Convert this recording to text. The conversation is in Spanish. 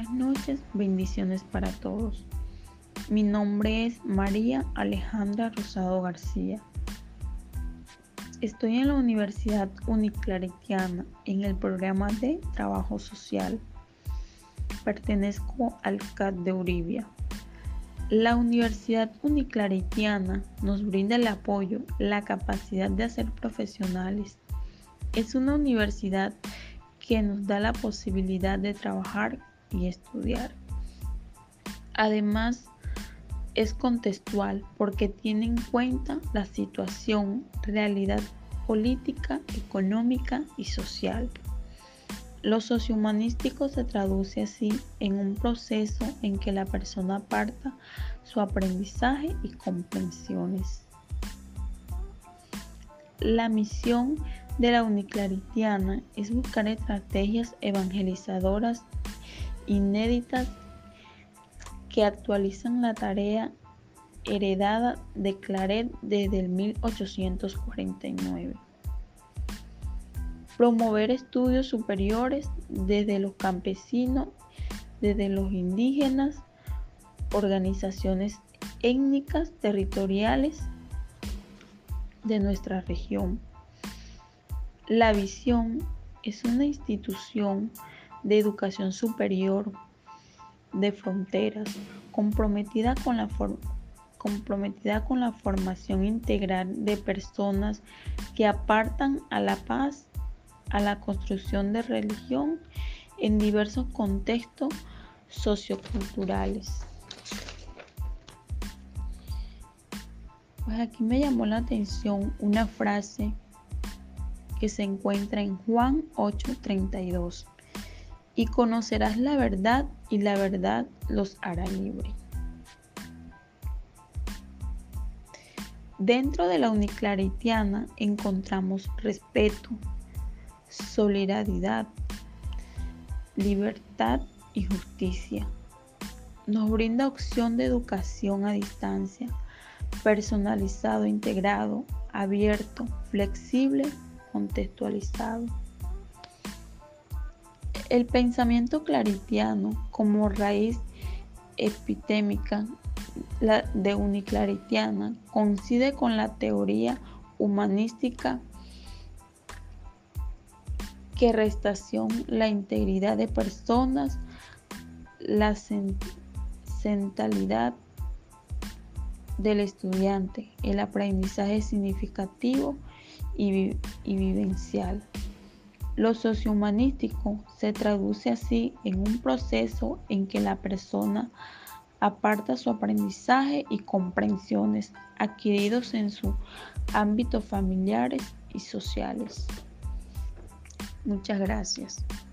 Buenas noches, bendiciones para todos. Mi nombre es María Alejandra Rosado García. Estoy en la Universidad Uniclaretiana en el programa de Trabajo Social. Pertenezco al CAD de Uribia. La Universidad Uniclaretiana nos brinda el apoyo, la capacidad de ser profesionales. Es una universidad que nos da la posibilidad de trabajar y estudiar. Además, es contextual porque tiene en cuenta la situación, realidad política, económica y social. Lo sociohumanístico se traduce así en un proceso en que la persona aparta su aprendizaje y comprensiones. La misión de la Uniclaretiana es buscar estrategias evangelizadoras inéditas que actualizan la tarea heredada de Claret desde el 1849. Promover estudios superiores desde los campesinos, desde los indígenas, organizaciones étnicas, territoriales de nuestra región. La visión es una institución de educación superior de fronteras, comprometida con la formación integral de personas que apartan a la paz, a la construcción de religión en diversos contextos socioculturales. Pues aquí me llamó la atención una frase que se encuentra en Juan 8:32. Y conocerás la verdad, y la verdad los hará libres. Dentro de la Uniclaretiana encontramos respeto, solidaridad, libertad y justicia. Nos brinda opción de educación a distancia, personalizado, integrado, abierto, flexible, contextualizado. El pensamiento claretiano como raíz epistémica de Uniclaretiana coincide con la teoría humanística que restación la integridad de personas, la centralidad del estudiante, el aprendizaje significativo y vivencial. Lo sociohumanístico se traduce así en un proceso en que la persona aparta su aprendizaje y comprensiones adquiridos en sus ámbitos familiares y sociales. Muchas gracias.